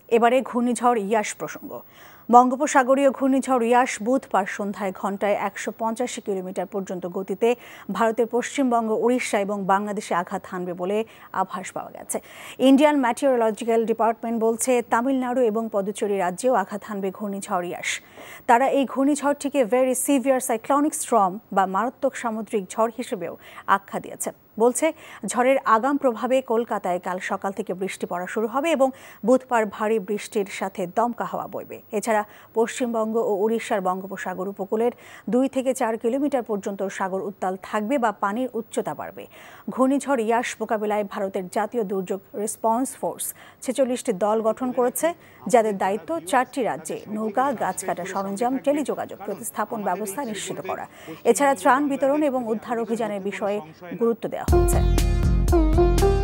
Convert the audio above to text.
এবারে ঘূর্ণিঝড় ইয়াস প্রসঙ্গ। বঙ্গোপসাগরীয় ঘূর্ণিঝড় ইয়াস বুধবার সন্ধ্যায় ঘন্টায় ১৮৫ কিলোমিটার পর্যন্ত গতিতে ভারতের পশ্চিমবঙ্গ, উড়িষ্যা এবং বাংলাদেশে আঘাত হানবে বলে আভাস পাওয়া গেছে। ইন্ডিয়ান মেটিওরোলজিক্যাল ডিপার্টমেন্ট বলছে তামিলনাড়ু এবং পদুচেরি রাজ্যেও আঘাত হানবে ঘূর্ণিঝড় ইয়াস। তারা এই ঘূর্ণিঝড়টিকে ভেরি সিভিয়ার সাইক্লোনিক স্টর্ম বা মারাত্মক সামুদ্রিক ঝড় হিসেবেও আখ্যা দিয়েছে। বলছে ঝড়ের আগাম প্রভাবে কলকাতায় কাল সকাল থেকে বৃষ্টি পড়া শুরু হবে এবং বুধবার ভারী বৃষ্টির সাথে দমকা হাওয়া বইবে। এছাড়া পশ্চিমবঙ্গ ও উড়িষ্যার বঙ্গোপসাগর উপকূলের ২ থেকে ৪ কিলোমিটার পর্যন্ত সাগর উত্তাল থাকবে বা পানির উচ্চতা বাড়বে। ঘূর্ণিঝড় ইয়াস মোকাবিলায় ভারতের জাতীয় দুর্যোগ রেসপন্স ফোর্স ৪৬টি দল গঠন করেছে, যাদের দায়িত্ব ৪টি রাজ্যে নৌকা, গাছ কাটা সরঞ্জাম, টেলিযোগাযোগ প্রতিস্থাপন ব্যবস্থা নিশ্চিত করা। এছাড়া ত্রাণ বিতরণ এবং উদ্ধার অভিযানের বিষয়ে গুরুত্ব দেওয়া হচ্ছে।